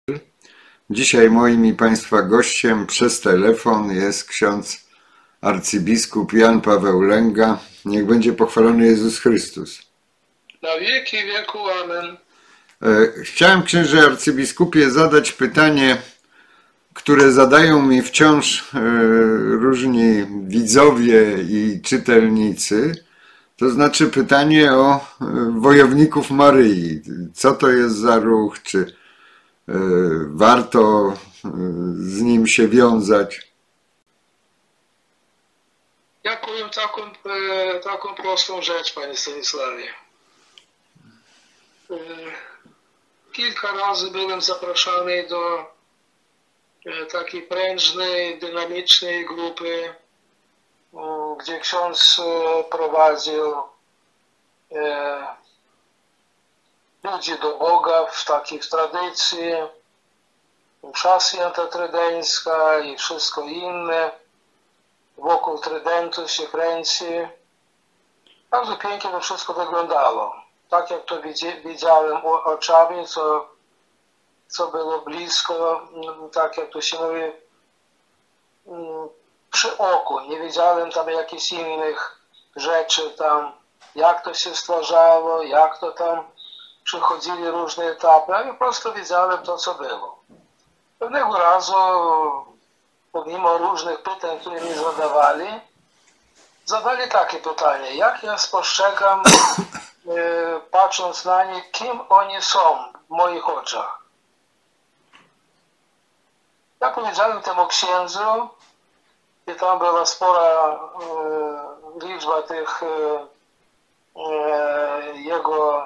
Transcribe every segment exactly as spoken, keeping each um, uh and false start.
Dzisiaj moim i Państwa gościem przez telefon jest ksiądz arcybiskup Jan Paweł Lęga. Niech będzie pochwalony Jezus Chrystus. Na wieki wieku. Amen. Chciałem, księże arcybiskupie, zadać pytanie, które zadają mi wciąż różni widzowie i czytelnicy. To znaczy pytanie o wojowników Maryi. Co to jest za ruch? Czy warto z nim się wiązać? Ja powiem taką, taką prostą rzecz, panie Stanisławie. Kilka razy byłem zapraszany do takiej prężnej, dynamicznej grupy, gdzie ksiądz prowadził ludzi do Boga w takiej tradycji, msza święta trydencka i wszystko inne. Wokół trydentu się kręci. Bardzo pięknie to wszystko wyglądało. Tak jak to widziałem oczami, co, co było blisko, tak jak to się mówi, przy oku. Nie widziałem tam jakichś innych rzeczy, tam jak to się stwarzało, jak to tam przychodzili różne etapy, a ja po prostu widziałem to, co było. Pewnego razu, pomimo różnych pytań, które mi zadawali, zadali takie pytanie, jak ja spostrzegam, e, patrząc na nich, kim oni są w moich oczach. Ja powiedziałem temu księdzu, i tam była spora e, liczba tych e, e, jego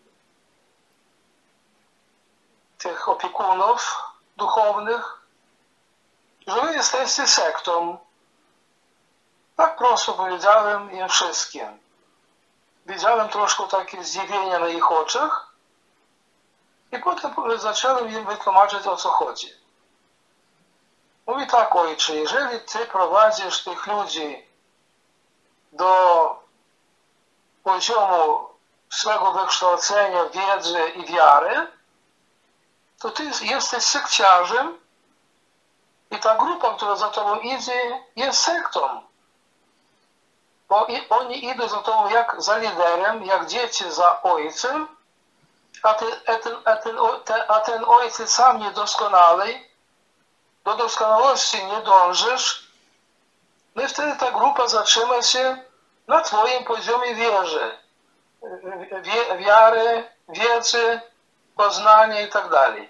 tych opiekunów duchownych, że wy jesteście sektą. Tak prosto powiedziałem im wszystkim. Widziałem troszkę takie zdziwienie na ich oczach i potem zacząłem im wytłumaczyć, o co chodzi. Mówi tak, ojcze, jeżeli ty prowadzisz tych ludzi do poziomu swego wykształcenia, wiedzy i wiary, to ty jesteś sekciarzem i ta grupa, która za tobą idzie, jest sektą. Bo oni idą za tobą jak za liderem, jak dzieci za ojcem, a, ty, a, ten, a, ten, a ten ojciec sam niedoskonały, do doskonałości nie dążysz, no i wtedy ta grupa zatrzyma się na twoim poziomie wierzy, wiary, wiedzy, poznania i tak dalej.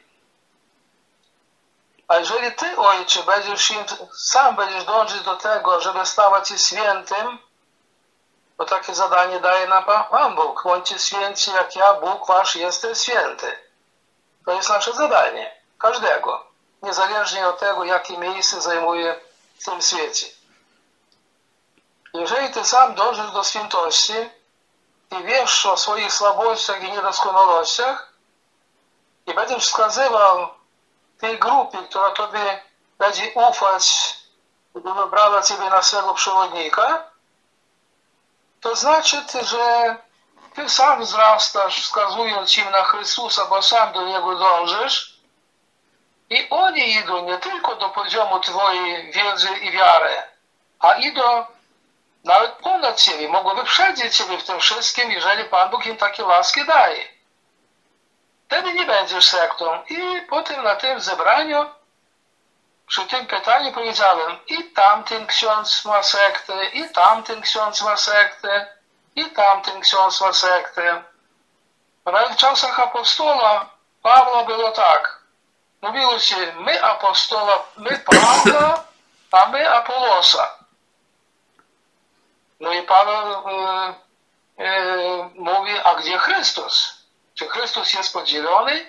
A jeżeli ty, ojcze, będziesz im, sam będziesz dążyć do tego, żeby stawać się świętym, bo takie zadanie daje nam Pan Bóg. Bądźcie święci, jak ja, Bóg wasz, jestem święty. To jest nasze zadanie. Każdego. Niezależnie od tego, jakie miejsce zajmuje w tym świecie. Jeżeli ty sam dążysz do świętości i wiesz o swoich słabościach i niedoskonałościach i będziesz wskazywał tej grupie, która tobie będzie ufać, gdy wybrała ciebie na swego przewodnika, to znaczy, że ty sam wzrastasz, wskazując im na Chrystusa, bo sam do Niego dążysz i oni idą nie tylko do poziomu twojej wiedzy i wiary, a idą nawet ponad ciebie, mogą wyprzedzić ciebie w tym wszystkim, jeżeli Pan Bóg im takie łaski daje. Wtedy nie będziesz sektą. I potem na tym zebraniu, przy tym pytaniu powiedziałem, i tamten ksiądz ma sektę, i tamten ksiądz ma sektę, i tamten ksiądz ma sektę. Nawet w czasach apostola Pawła było tak. Mówiło się, my apostola, my Pawła, a my Apolosa. No i Paweł e, e, mówi, a gdzie Chrystus? Czy Chrystus jest podzielony?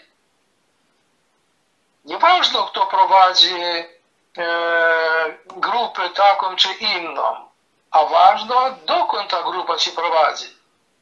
Nieważne, kto prowadzi e, grupę taką czy inną, a ważne, dokąd ta grupa ci prowadzi.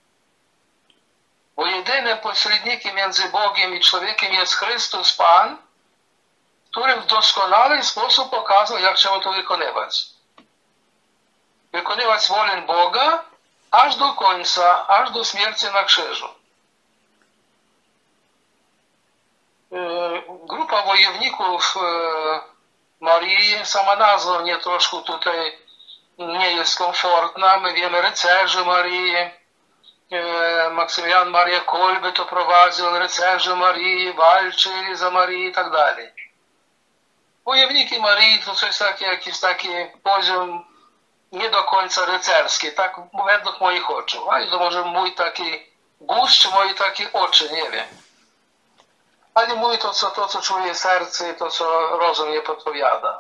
Bo jedynym pośrednikiem między Bogiem i człowiekiem jest Chrystus Pan, który w doskonały sposób pokazał, jak trzeba to wykonywać. Wykonywać wolę Boga aż do końca, aż do śmierci na krzyżu. grupa wojowników Marii, sama nazwa mnie troszkę tutaj nie jest komfortna. My wiemy rycerzy Marii, Maksymilian Maria Kolbe to prowadził, rycerze Marii, walczyli za Marię i tak dalej. Wojowniki Marii to coś takiego, jakiś taki poziom nie do końca rycerski, tak według moich oczu. Ale to może mój taki gust, czy moje takie oczy, nie wiem. Ale mówi to, co, to, co czuje serce i to, co rozum nie podpowiada.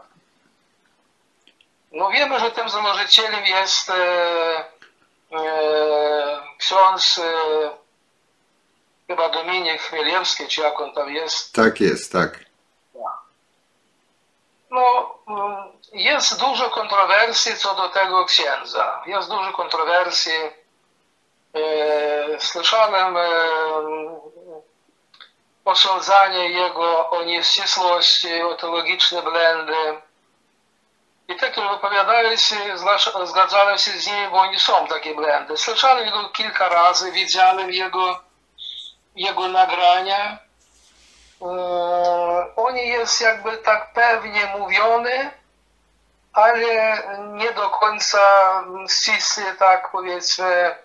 No wiemy, że tym założycielem jest e, e, ksiądz e, chyba Dominik Chmielewski, czy jak on tam jest. Tak jest, tak. No, jest dużo kontrowersji co do tego księdza. Jest dużo kontrowersji. E, słyszałem e, osądzanie jego o nieścisłości, o teologiczne błędy. I te, które wypowiadali się, zgadzałem się z nimi, bo oni są takie błędy. Słyszałem jego kilka razy, widziałem jego, jego nagrania. On jest jakby tak pewnie mówiony, ale nie do końca ściśle, tak powiedzmy,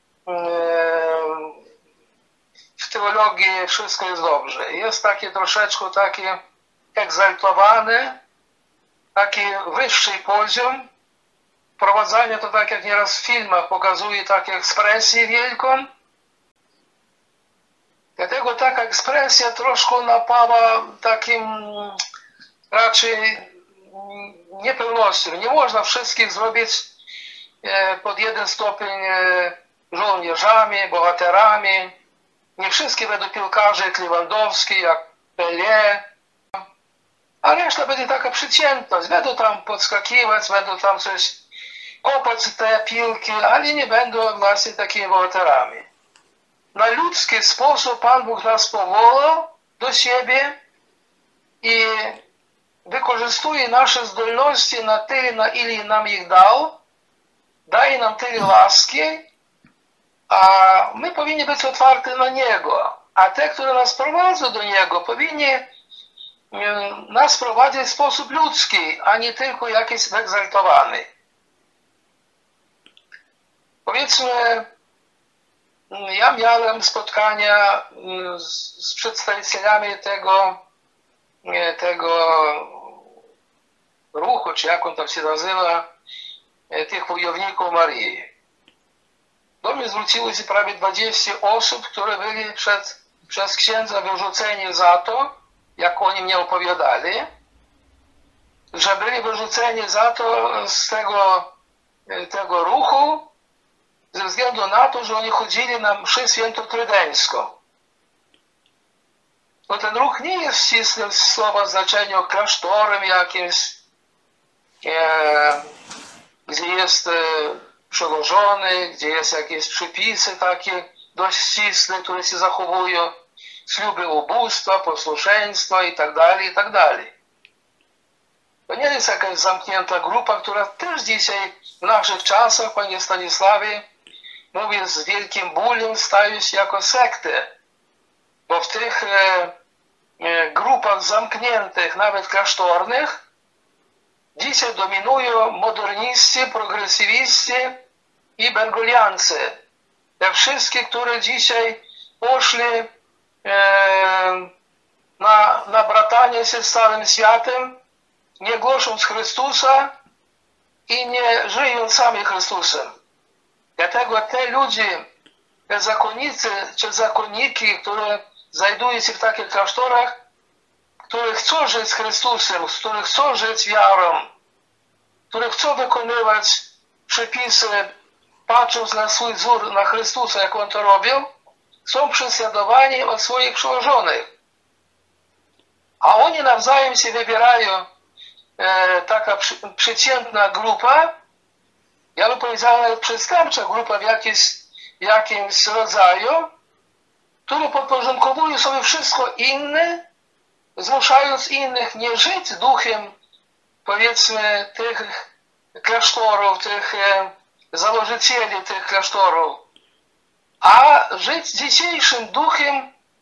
w teologii wszystko jest dobrze. Jest takie troszeczkę takie egzaltowane, taki wyższy poziom. Wprowadzanie to tak jak nieraz w filmach pokazuje taką ekspresję wielką. Dlatego taka ekspresja troszkę napała takim raczej niepełnością. Nie można wszystkich zrobić pod jeden stopień żołnierzami, bohaterami. Nie wszystkie będą piłkarze jak Lewandowski, jak Pelé. A reszta będzie taka przeciętność. Będą tam podskakiwać, będą tam coś kopać te piłki, ale nie będą właśnie takimi bohaterami. Na ludzki sposób Pan Bóg nas powołał do siebie i wykorzystuje nasze zdolności na tyle, na ile nam ich dał, daje nam tyle łaski, a my powinni być otwarci na Niego. A te, które nas prowadzą do Niego, powinni nas prowadzić w sposób ludzki, a nie tylko jakiś wyegzaltowany. Powiedzmy, ja miałem spotkania z, z przedstawicielami tego, tego ruchu, czy jak on tam się nazywa, tych wojowników Marii. Do mnie zwróciło się prawie dwadzieścia osób, które byli przed, przez księdza wyrzuceni za to, jak oni mnie opowiadali, że byli wyrzuceni za to z tego, tego ruchu, ze względu na to, że oni chodzili na mszę świętotrydeńską. No ten ruch nie jest ścisłym w słowa znaczeniu klasztorem jakimś, e, gdzie jest e, przełożony, gdzie jest jakieś przepisy takie dość ścisłe, które się zachowują, śluby ubóstwa, posłuszeństwa i tak dalej, i tak dalej. To nie jest jakaś zamknięta grupa, która też dzisiaj w naszych czasach, panie Stanisławie, mówię z wielkim bólem, staje się jako sektę. Bo w tych e, e, grupach zamkniętych, nawet klasztornych, dzisiaj dominują moderniści, progresywiści i bergoliancy. Te wszystkie, które dzisiaj poszli e, na, na bratanie się z całym światem, nie głosząc Chrystusa i nie żyjąc sami Chrystusem. Dlatego te ludzie, te zakonnicy czy zakonniki, które znajdują się w takich klasztorach, które chcą żyć z Chrystusem, które chcą żyć wiarą, które chcą wykonywać przepisy, patrząc na swój wzór, na Chrystusa, jak On to robił, są prześladowani od swoich przełożonych. A oni nawzajem się wybierają, e, taka przy, przeciętna grupa, ja bym powiedział nawet przestępcza grupa w jakimś, jakimś rodzaju, które podporządkowują sobie wszystko inne, zmuszając innych nie żyć duchem, powiedzmy, tych klasztorów, tych e, założycieli tych klasztorów, a żyć dzisiejszym duchem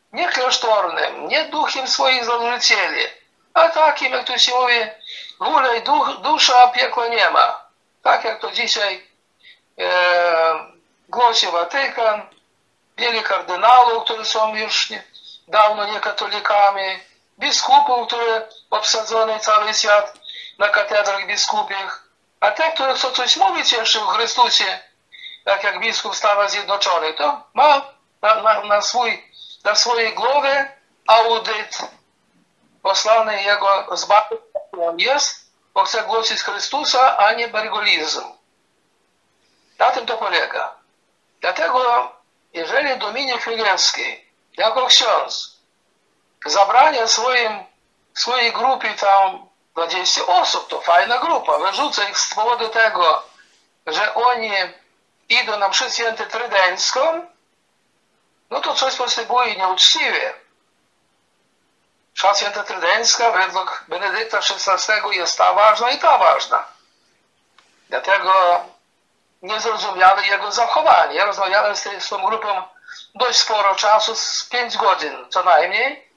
nie klasztornym, nie duchem swoich założycieli, a takim, jak to się mówi, góra i duch, dusza, a piekła nie ma. Tak jak to dzisiaj e, głosi Watykan, wielu kardynałów, którzy są już nie, dawno nie katolikami, biskupów, które obsadzony cały świat na katedrach biskupich, a te, które chcą coś mówić jeszcze o Chrystusie, tak jak biskup Stanów Zjednoczonych, to ma na, na, na, swój, na swojej głowie audyt posłany jego zbawić, on jest, bo chce głosić Chrystusa, a nie bergolizm. Na tym to polega. Dlatego, jeżeli Dominik Chmielewski, jako ksiądz, zabrania swoim, swojej grupie tam dwadzieścia osób, to fajna grupa, wyrzuca ich z powodu tego, że oni idą na mszę świętą trydencką, no to coś postępuje nieuczciwie. Msza święta trydencka według Benedykta szesnastego jest ta ważna i ta ważna. Dlatego nie zrozumiałem jego zachowanie. Ja rozmawiałem z, tej, z tą grupą dość sporo czasu, z pięć godzin co najmniej.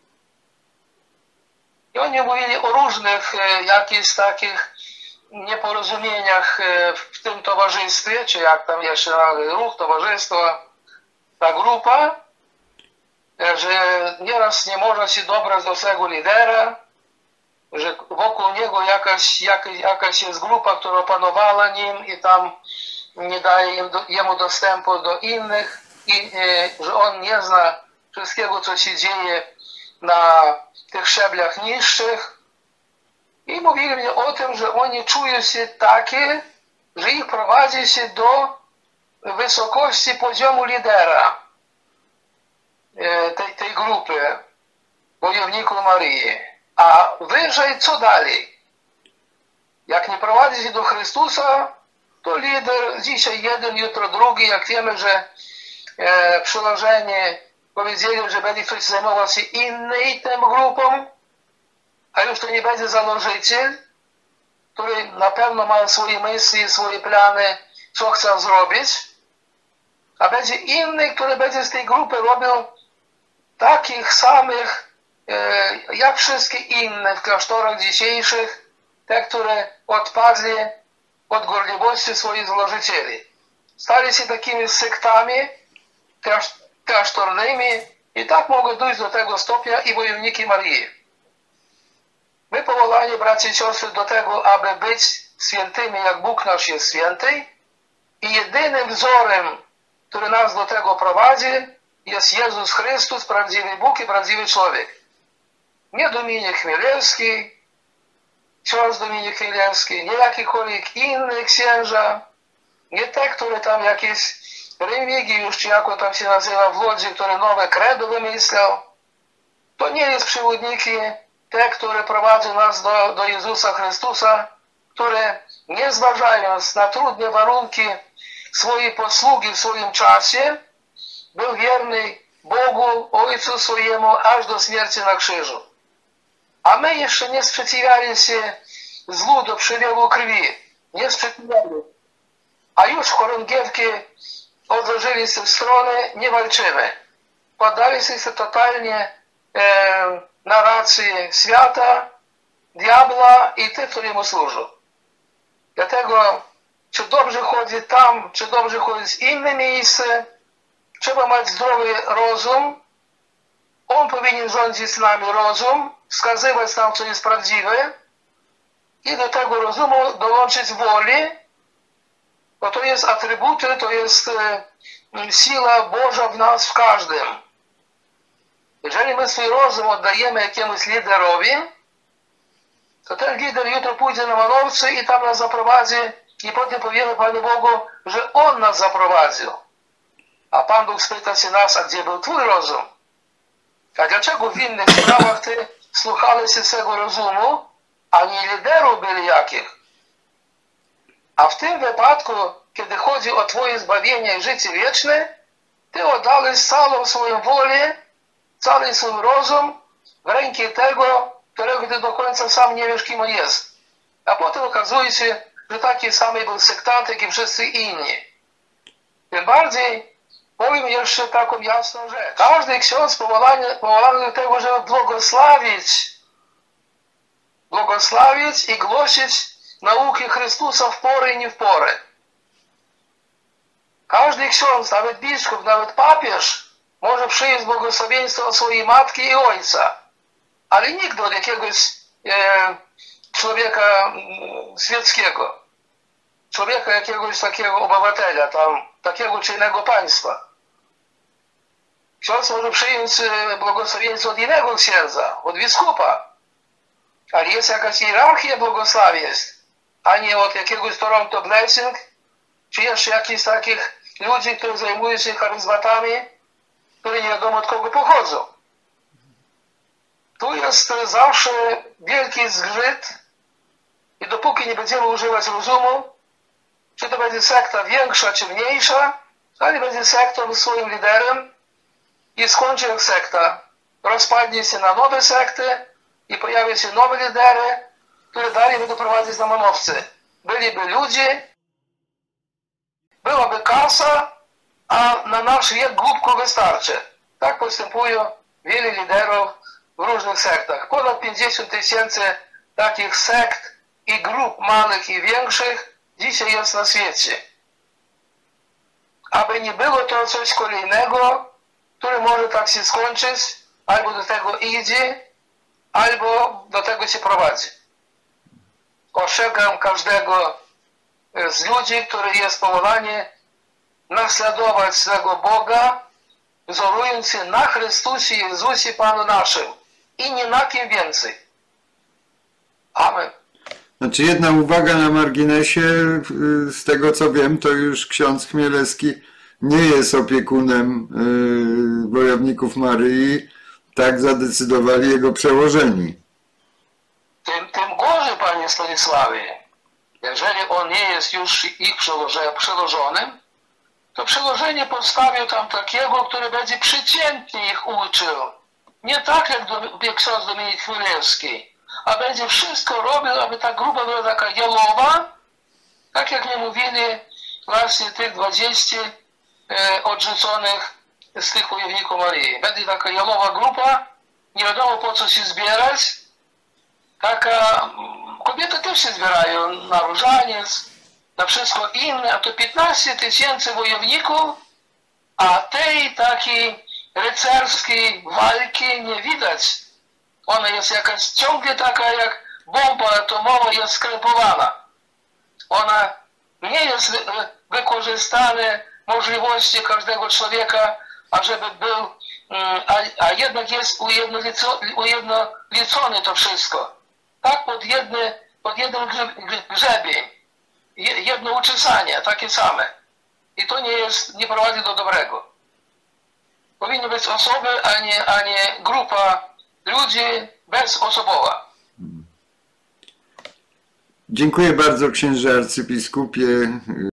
I oni mówili o różnych e, jakichś takich nieporozumieniach e, w tym towarzystwie, czy jak tam jeszcze ruch, towarzystwo, ta grupa, e, że nieraz nie można się dobrać do swego lidera, że wokół niego jakaś, jakaś, jakaś jest grupa, która opanowała nim i tam nie daje im do, jemu dostępu do innych i e, że on nie zna wszystkiego, co się dzieje na tych szczeblach niższych. I mówili mi o tym, że oni czują się takie, że ich prowadzi się do wysokości poziomu lidera tej, tej grupy wojowników Maryi. A wyżej co dalej? Jak nie prowadzi się do Chrystusa, to lider dzisiaj jeden, jutro drugi. Jak wiemy, że e, przyłożeni powiedzieli, że będzie ktoś zajmował się innej tym grupą, a już to nie będzie założyciel, który na pewno ma swoje myśli, swoje plany, co chce zrobić, a będzie inny, który będzie z tej grupy robił takich samych, e, jak wszystkie inne w klasztorach dzisiejszych, te, które odpadli od gorliwości swoich założycieli. Stali się takimi sektami klasztornymi i tak mogą dojść do tego stopnia i wojowniki Maryi. My powołani, bracia i siostry, do tego, aby być świętymi, jak Bóg nasz jest święty, i jedynym wzorem, który nas do tego prowadzi, jest Jezus Chrystus, prawdziwy Bóg i prawdziwy człowiek. Nie Dominik Chmielewski, ksiądz Dominik Chmielewski, nie jakikolwiek inny księża, nie te, które tam jakieś Remigiusz, czy jak on tam się nazywa w Łodzi, który nowe credo wymyślał. To nie jest przewodniki te, które prowadzą nas do, do Jezusa Chrystusa, które nie zważając na trudne warunki swojej posługi w swoim czasie, był wierny Bogu, Ojcu swojemu, aż do śmierci na krzyżu. A my jeszcze nie sprzeciwiali się złu do przylewu krwi. Nie sprzeciwiali. A już chorągiewki odłożyli się w stronę, nie walczymy. Poddali się totalnie e, narracji świata, diabła i tych, którzy mu służą. Dlatego, czy dobrze chodzi tam, czy dobrze chodzi w inne miejsce, trzeba mieć zdrowy rozum. On powinien rządzić nami rozum, wskazywać nam, co jest prawdziwe i do tego rozumu dołączyć woli, bo to jest atrybuty, to jest e, siła Boża w nas, w każdym. Jeżeli my swój rozum oddajemy jakiemuś liderowi, to ten lider jutro pójdzie na manowce i tam nas zaprowadzi i potem powiemy Panu Bogu, że On nas zaprowadził. A Pan Bóg spyta się nas, a gdzie był Twój rozum? A dlaczego w innych sprawach Ty słuchałeś się swego rozumu, a nie liderów byli jakich? A w tym wypadku, kiedy chodzi o Twoje zbawienie i życie wieczne, Ty oddałeś całą swoją wolę, cały swój rozum w ręki tego, którego Ty do końca sam nie wiesz, kim on jest. A potem okazuje się, że taki sam był sektant, jak i wszyscy inni. Tym bardziej powiem jeszcze taką jasną rzecz. Każdy ksiądz powołany, powołany do tego, żeby błogosławić, błogosławić i głosić nauki Chrystusa w porę i nie w porę. Każdy ksiądz, nawet biskup, nawet papież może przyjąć błogosławieństwo od swojej matki i ojca, ale nigdy od jakiegoś e, człowieka e, świeckiego, człowieka jakiegoś takiego obywatela, tam, takiego czy innego państwa. Ksiądz może przyjąć e, błogosławieństwo od innego księdza, od biskupa, ale jest jakaś hierarchia błogosławieństw, a nie od jakiegoś Toronto Blessing, czy jeszcze jakichś takich ludzi, którzy zajmują się charyzmatami, które nie wiadomo od kogo pochodzą. Tu jest zawsze wielki zgrzyt i dopóki nie będziemy używać rozumu, czy to będzie sekta większa czy mniejsza, ale będzie sektą swoim liderem i skończy jak sekta. Rozpadnie się na nowe sekty i pojawią się nowe lidery, które dalej będą prowadzić na manowce. Byliby ludzie, byłaby kasa, a na nasz wiek głupko wystarczy. Tak postępują wielu liderów w różnych sektach. Ponad pięćdziesiąt tysięcy takich sekt i grup małych i większych dzisiaj jest na świecie. Aby nie było to coś kolejnego, które może tak się skończyć, albo do tego idzie, albo do tego się prowadzi. Ostrzegam każdego z ludzi, który jest powołany naśladować swego Boga, wzorując się na Chrystusie Jezusie Panu naszym i nie na kim więcej. Amen. Znaczy jedna uwaga na marginesie, z tego co wiem, to już ksiądz Chmielewski nie jest opiekunem yy, wojowników Maryi, tak zadecydowali jego przełożeni. Tym, tym gorzej, panie Stanisławie, jeżeli on nie jest już ich przełożonym, to przełożenie postawił tam takiego, który będzie przeciętnie ich uczył. Nie tak jak, do, jak ksiądz Dominik Chmielewski, a będzie wszystko robił, aby ta grupa była taka jałowa, tak jak nie mówili właśnie tych dwudziestu e, odrzuconych z tych wojowników Maryi. Będzie taka jałowa grupa, nie wiadomo po co się zbierać. Taka, kobiety też się zbierają na różaniec, na wszystko inne, a to piętnaście tysięcy wojowników, a tej takiej rycerskiej walki nie widać. Ona jest jakaś ciągle taka jak bomba atomowa, jest skrępowana. Ona nie jest wykorzystane możliwości każdego człowieka, ażeby był, a, a jednak jest ujednolicone to wszystko. Tak pod, jedny, pod jeden grzebień, jedno uczesanie, takie same. I to nie jest, nie prowadzi do dobrego. Powinny być osoby, a nie, a nie grupa ludzi bezosobowa. Dziękuję bardzo księże arcybiskupie.